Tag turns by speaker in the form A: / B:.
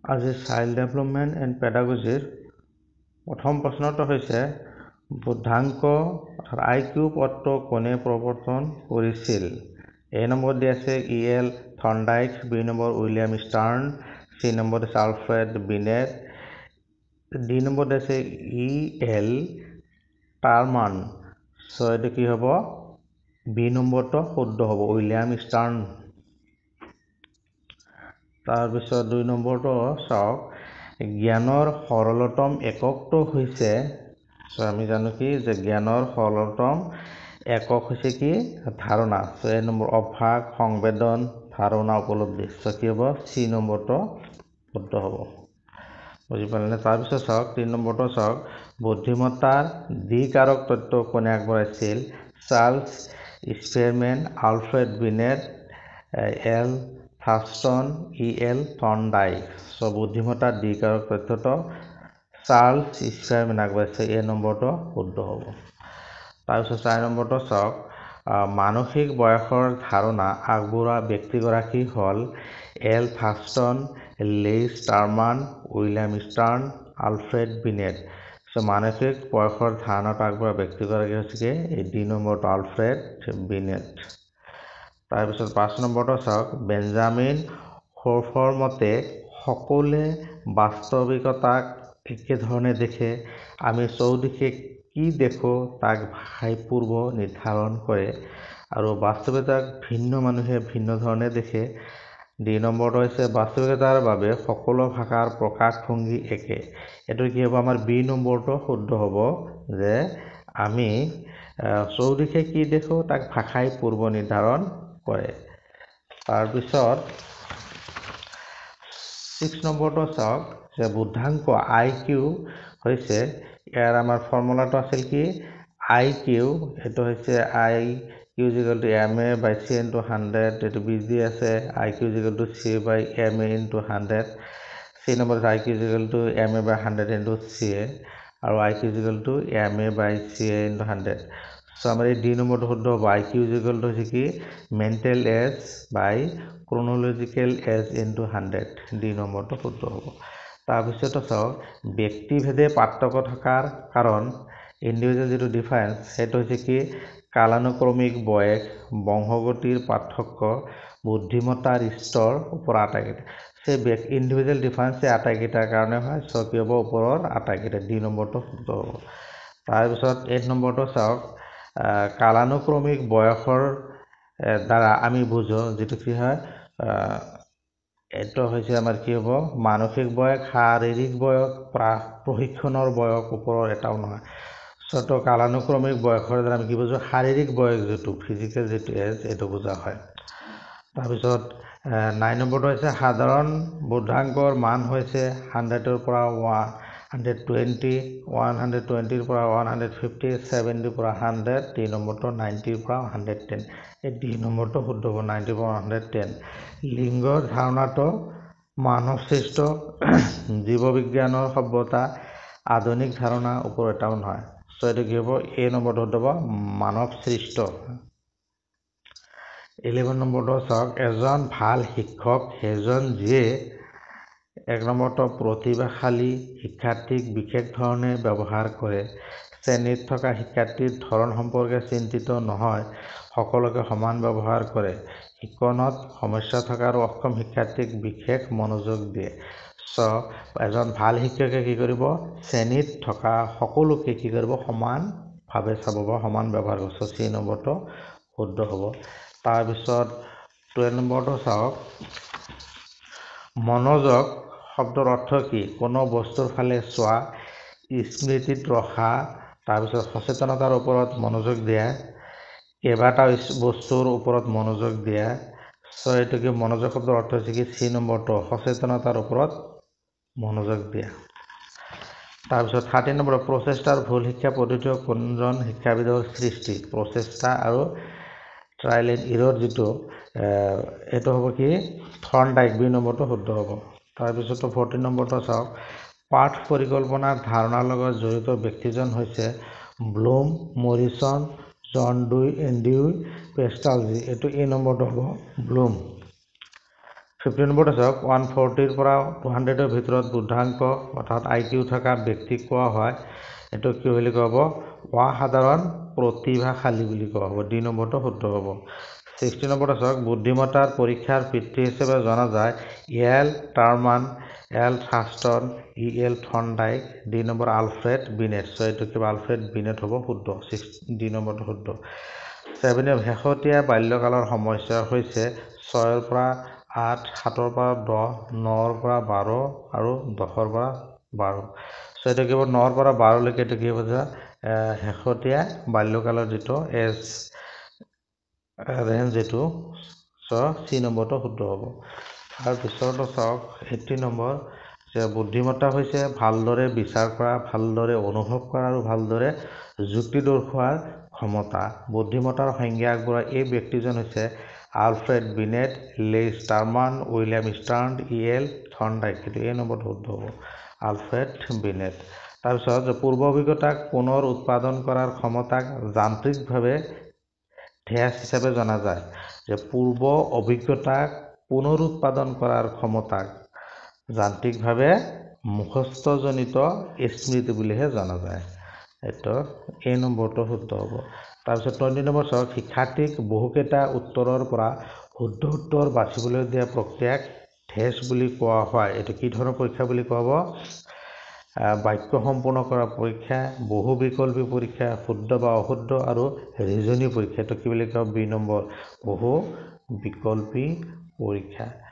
A: আজি child development and পেডাগজিৰ প্ৰথম প্ৰশ্নটো হৈছে বুদ্ধাংক অৰ্থাৎ IQ পদটো কোনে প্ৰৱৰ্তন কৰিছিল? A নম্বৰ দি আছে E.L. থৰ্নডাইক, B নম্বৰ উইলিয়াম ষ্টাৰ্ণ, C নম্বৰ আছে আলফ্ৰেড বিনেট, D নম্বৰ আছে E.L. টাৰমান। চ' এইটো কি হ'ব? B নম্বৰটো শুদ্ধ হ'ব, উইলিয়াম ষ্টাৰ্ণ। তাৰপিছত 2 নম্বৰটো চাওক, জ্ঞানৰ সৰলতম এককটো হৈছে, আমি জানো কি যে জ্ঞানৰ সৰলতম একক হৈছে কি? ধাৰণা। চ' 1 নম্বৰ অভ্যাস, সংবেদন, ধাৰণা, উপলব্ধি। চ' কি হ'ব? C নম্বৰটো শুদ্ধ হ'ব। বুজি পালেনে? তাৰপিছত চাওক 3 নম্বৰটো চাওক, বুদ্ধিমত্তাৰ দ্বিকাৰক তত্ত্ব কোনে আগবঢ়াইছিল? Charles Spearman, Alfred Binet, L Thurstone, E.L. Thorndike. So' বুদ্ধিমত্তাৰ দ্বিকাৰক তথ্যটো চাৰ্লছ স্পেৰমেন আগবঢ়াইছে, A নম্বৰটো শুদ্ধ হ'ব। তাৰপিছত 4 নম্বৰটো চাওক, মানসিক বয়সৰ ধাৰণা আগবঢ়োৱা ব্যক্তিগৰাকী হ'ল L Thurstone, Lewis Terman, William Stern, Alfred Binet. So' মানসিক বয়সৰ ধাৰণাটো আগবঢ়োৱা ব্যক্তিগৰাকী হৈছে কি? D নম্বৰটো আলফ্ৰেড বিনেট। তাৰপিছত 5 নম্বৰটো চাওক, বেঞ্জামিন হোৰ্ফৰ মতে সকলোৱে বাস্তৱিকতাক একেধৰণে দেখে। আমি চৌদিশে কি দেখোঁ তাক ভাষাই পূৰ্ব নিৰ্ধাৰণ কৰে আৰু বাস্তৱিকতাক ভিন্ন মানুহে ভিন্ন ধৰণে দেখে। D নম্বৰটো হৈছে বাস্তৱিকতাৰ বাবে সকলো ভাষাৰ প্ৰকাশভংগী একে। এইটো কি হ'ব? আমাৰ B নম্বৰটো শুদ্ধ হ'ব যে আমি চৌদিশে কি দেখোঁ তাক ভাষাই পূৰ্ব নিৰ্ধাৰণ কৰে। তাৰপিছত 6 নম্বৰটো চাওক, যে বুদ্ধাংক IQ হৈছে, ইয়াৰ আমাৰ ফৰ্মুলাটো আছিল কি? IQ এইটো হৈছে IQ = MA by C into 100, এইটো B দি আছে IQ = C by MA into 100, C নম্বৰ IQ = MA by 100 into CA আৰু IQ = MA by CA into 100। So' আমাৰ এই D নম্বৰটো শুদ্ধ হ'ব। IQ হৈছে কি? Mental age by chronological age into 100। D নম্বৰটো শুদ্ধ হ'ব। তাৰপিছত চাওক, ব্যক্তিভেদে পাৰ্থক্য থকাৰ কাৰণ ইণ্ডিভিজুৱেল যিটো ডিফাৰেঞ্চ সেইটো হৈছে কি? কালানুক্ৰমিক বয়স, বংশগতিৰ পাৰ্থক্য, বুদ্ধিমত্তাৰ স্তৰ, ওপৰৰ আটাইকেইটা। সেই ইণ্ডিভিজুৱেল ডিফাৰেঞ্চ আটাইকেইটাৰ কাৰণে হয়। চ' কি হ'ব? ওপৰৰ আটাইকেইটা। D নম্বৰটো শুদ্ধ হ'ব। তাৰপিছত 8 নম্বৰটো চাওক, কালানুক্ৰমিক বয়সৰ দ্বাৰা আমি বুজো যিটো কি হয়, এইটো হৈছে আমাৰ কি হ'ব? মানসিক বয়স, শাৰীৰিক বয়স, প্ৰশিক্ষণৰ বয়স, ওপৰৰ এটাও নহয়। চ' কালানুক্ৰমিক বয়সৰ দ্বাৰা আমি কি বুজো? শাৰীৰিক বয়স যিটো ফিজিকেল যিটো এজ এইটো বুজা হয়। তাৰপিছত 9 নম্বৰটো হৈছে সাধাৰণ বুদ্ধাংকৰ মান হৈছে 100ৰ পৰা 120, 120ৰ পৰা 150, 70ৰ পৰা 100, D নম্বৰটো 90ৰ পৰা 110। এই D নম্বৰটো শুদ্ধ হ'ব, 90ৰ পৰা 110। লিংগৰ ধাৰণাটো মানৱ সৃষ্ট জীৱবিজ্ঞানৰ সভ্যতা, আধুনিক ধাৰণা, ওপৰ এটাও নহয়। চ' এইটো কি হ'ব? A নম্বৰটো শুদ্ধ হ'ব, মানৱ সৃষ্ট। 11 নম্বৰটো চাওক, এজন ভাল শিক্ষক সেইজন যিয়ে 1 নম্বৰটো প্ৰতিভাশালী শিক্ষাৰ্থীক বিশেষ ধৰণে ব্যৱহাৰ কৰে, শ্ৰেণীত থকা শিক্ষাৰ্থীৰ ধৰণ সম্পৰ্কে চিন্তিত নহয়, সকলোকে সমান ব্যৱহাৰ কৰে, শিক্ষণত সমস্যা থকা আৰু অক্ষম শিক্ষাৰ্থীক বিশেষ মনোযোগ দিয়ে। চ' এজন ভাল শিক্ষকে কি কৰিব? শ্ৰেণীত থকা সকলোকে কি কৰিব? সমানভাৱে চাব বা সমান ব্যৱহাৰ কৰিব। চ' C নম্বৰটো শুদ্ধ হ'ব। তাৰপিছত 12 নম্বৰটো চাওক, মনোযোগ শব্দৰ অৰ্থ কি? কোনো বস্তুৰ ফালে চোৱা, স্মৃতিত ৰখা, তাৰপিছত সচেতনতাৰ ওপৰত মনোযোগ দিয়া, কেইবাটাও বস্তুৰ ওপৰত মনোযোগ দিয়া। চ' এইটো কি? মনোযোগ শব্দৰ অৰ্থ হৈছে কি? C নম্বৰটো সচেতনতাৰ ওপৰত মনোযোগ দিয়া। তাৰপিছত 13 নম্বৰ, প্ৰচেষ্টাৰ ভুল শিক্ষা পদ্ধতি কোনজন শিক্ষাবিদৰ সৃষ্টি? প্ৰচেষ্টা আৰু ট্ৰায়েল এণ্ড ইৰৰ যিটো এইটো হ'ব কি? থৰ্নডাইক। B নম্বৰটো শুদ্ধ হ'ব। তাৰপিছত 14 নম্বৰটো চাওক, পাঠ পৰিকল্পনাৰ ধাৰণাৰ লগত জড়িত ব্যক্তিজন হৈছে Bloom, Morrison, John Dewey, Andrew Pestalozzi. এইটো A নম্বৰটো হ'ব, ব্লুম। 50 নম্বৰটো চাওক 140 পৰা 200 ভিতৰত বুদ্ধাংক অৰ্থাৎ IQ থকা ব্যক্তিক কোৱা হয় এইটো কি বুলি ক'ব অসাধাৰণ প্ৰতিভাশালী বুলি কোৱা হ'ব ডি নম্বৰটো শুদ্ধ হ'ব 60 নম্বৰটো চাওক বুদ্ধিমত্তাৰ পৰীক্ষাৰ পিতৃ হিচাপে জনা যায় L Terman L Thurstone L Thorndike D নম্বৰ আলফ্ৰেড বিনেট সো এইটো কিবা আলফ্ৰেড বিনেট হ'ব শুদ্ধ ডি নম্বৰটো শুদ্ধ 7 শেহতীয়া বাল্যকালৰ সমস্যা হৈছে 6 ৰ পৰা 8 7 ৰ পৰা 10 9 ৰ পৰা 12 আৰু 10 ৰ পৰা 12 সো এইটো কিবা 9 ৰ পৰা 12 লৈকে এইটো কি হ'ব শেহতীয়া বাল্যকালৰ যিটো এজ ৰেঞ্জ এইটো সো চি নম্বৰটো শুদ্ধ হ'ব তাৰ পিছৰটো চাওক 80 নম্বৰ যে বুদ্ধিমত্তা হৈছে ভালদৰে বিচাৰ কৰা ভালদৰে অনুভৱ কৰা আৰু ভালদৰে যুক্তি দৰ্শোৱাৰ ক্ষমতা বুদ্ধিমত্তাৰ সংজ্ঞা আগবঢ়োৱা এই ব্যক্তিজন হৈছে আলফ্ৰেড বিনেট লে ষ্টাৰমান উইলিয়াম ষ্টাৰ্ণ্ড এল থৰ্নডাইক কিন্তু এই নম্বৰটো শুদ্ধ হ'ব আলফ্ৰেড বিনেট তাৰপিছত পূৰ্ব অভিজ্ঞতাক পুনৰ উৎপাদন কৰাৰ ক্ষমতাক যান্ত্ৰিকভাৱে ঠেছ হিচাপে জনা যায় যে পূৰ্ব অভিজ্ঞতাক পুনৰ উৎপাদন কৰাৰ ক্ষমতাক যান্ত্ৰিকভাৱে মুখস্থজনিত স্মৃতি বুলিহে জনা যায় এইটো এই নম্বৰটো শুদ্ধ হ'ব তাৰপিছত 20 নম্বৰ চাওক শিক্ষাৰ্থীক বহুকেইটা উত্তৰৰ পৰা শুদ্ধ উত্তৰ বাছিবলৈ দিয়া প্ৰক্ৰিয়াক ঠেছ বুলি কোৱা হয় এইটো কি ধৰণৰ পৰীক্ষা বুলি কোৱা হ'ব বাক্য সম্পূৰ্ণ কৰা পৰীক্ষা বহু বিকল্পী পৰীক্ষা শুদ্ধ বা অশুদ্ধ আৰু ৰিজনি পৰীক্ষা এইটো কি বুলি কোৱা বি নম্বৰ বহু বিকল্পী পৰীক্ষা